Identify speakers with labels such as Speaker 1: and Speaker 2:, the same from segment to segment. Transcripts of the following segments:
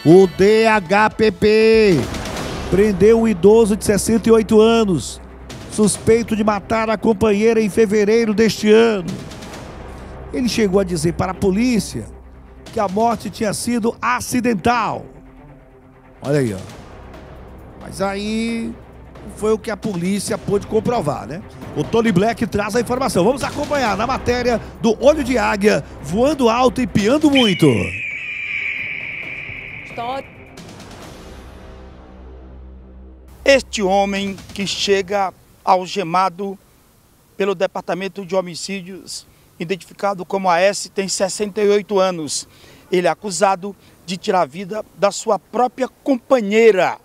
Speaker 1: O DHPP prendeu um idoso de 68 anos, suspeito de matar a companheira em fevereiro deste ano. Ele chegou a dizer para a polícia que a morte tinha sido acidental. Olha aí, ó. Mas aí foi o que a polícia pôde comprovar, né? O Tony Black traz a informação. Vamos acompanhar na matéria do Olho de Águia, voando alto e piando muito.
Speaker 2: Este homem que chega algemado pelo Departamento de Homicídios, identificado como AS, tem 68 anos. Ele é acusado de tirar a vida da sua própria companheira.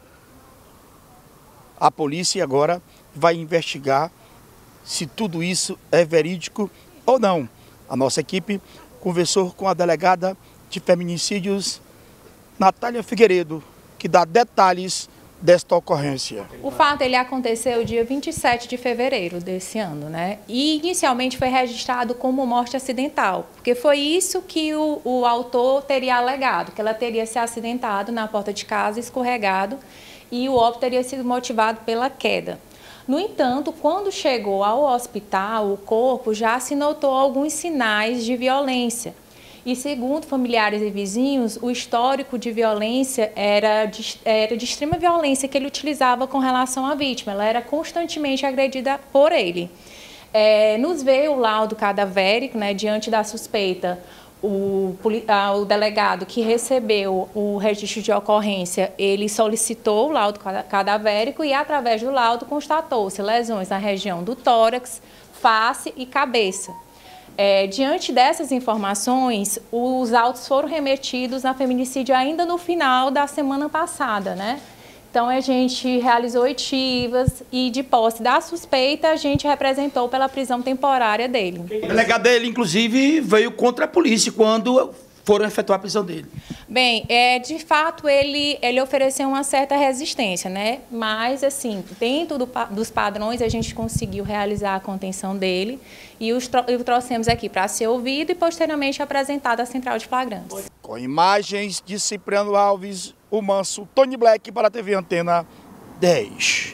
Speaker 2: A polícia agora vai investigar se tudo isso é verídico ou não. A nossa equipe conversou com a delegada de feminicídios, Natália Figueiredo, que dá detalhes desta ocorrência.
Speaker 3: O fato ele aconteceu dia 27 de fevereiro desse ano, né? E inicialmente foi registrado como morte acidental, porque foi isso que o autor teria alegado, que ela teria se acidentado na porta de casa, escorregado, e o óbito teria sido motivado pela queda. No entanto, quando chegou ao hospital, o corpo já se notou alguns sinais de violência. E segundo familiares e vizinhos, o histórico de violência era de extrema violência que ele utilizava com relação à vítima. Ela era constantemente agredida por ele. Nos veio o laudo cadavérico, né, diante da suspeita. O delegado que recebeu o registro de ocorrência, ele solicitou o laudo cadavérico e, através do laudo, constatou-se lesões na região do tórax, face e cabeça. Diante dessas informações, os autos foram remetidos a feminicídio ainda no final da semana passada, né? Então, a gente realizou oitivas e, de posse da suspeita, a gente representou pela prisão temporária dele.
Speaker 2: O delegado dele, inclusive, veio contra a polícia quando foram efetuar a prisão dele.
Speaker 3: Bem, de fato, ele ofereceu uma certa resistência, né? Mas, assim, dentro dos padrões, a gente conseguiu realizar a contenção dele e o trouxemos aqui para ser ouvido e, posteriormente, apresentado à Central de Flagrantes.
Speaker 2: Com imagens de Cipriano Alves, o manso Tony Black para a TV Antena 10.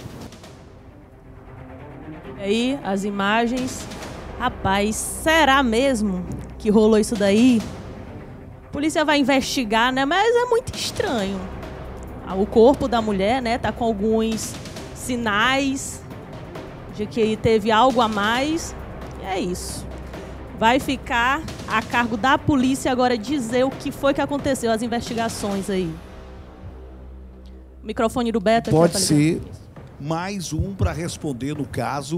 Speaker 4: E aí, as imagens. Rapaz, será mesmo que rolou isso daí? A polícia vai investigar, né? Mas é muito estranho. O corpo da mulher, né, tá com alguns sinais de que teve algo a mais. E é isso. Vai ficar a cargo da polícia agora dizer o que foi que aconteceu, as investigações aí. O microfone do Beto aqui.
Speaker 1: Pode ser mais um para responder no caso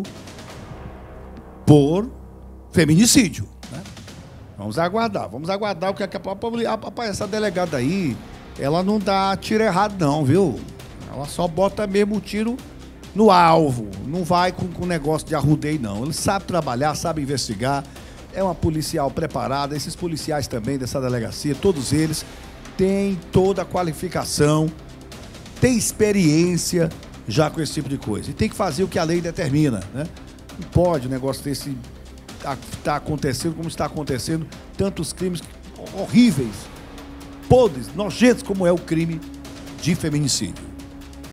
Speaker 1: por feminicídio, né? Vamos aguardar o que essa delegada aí, ela não dá tiro errado não, viu? Ela só bota mesmo o tiro no alvo, não vai com negócio de arrudeio não. Ele sabe trabalhar, sabe investigar, é uma policial preparada, esses policiais também dessa delegacia, todos eles têm toda a qualificação, têm experiência já com esse tipo de coisa. E tem que fazer o que a lei determina, né? Não pode o negócio desse tá acontecendo como está acontecendo, tantos crimes horríveis, podres, nojentos como é o crime de feminicídio.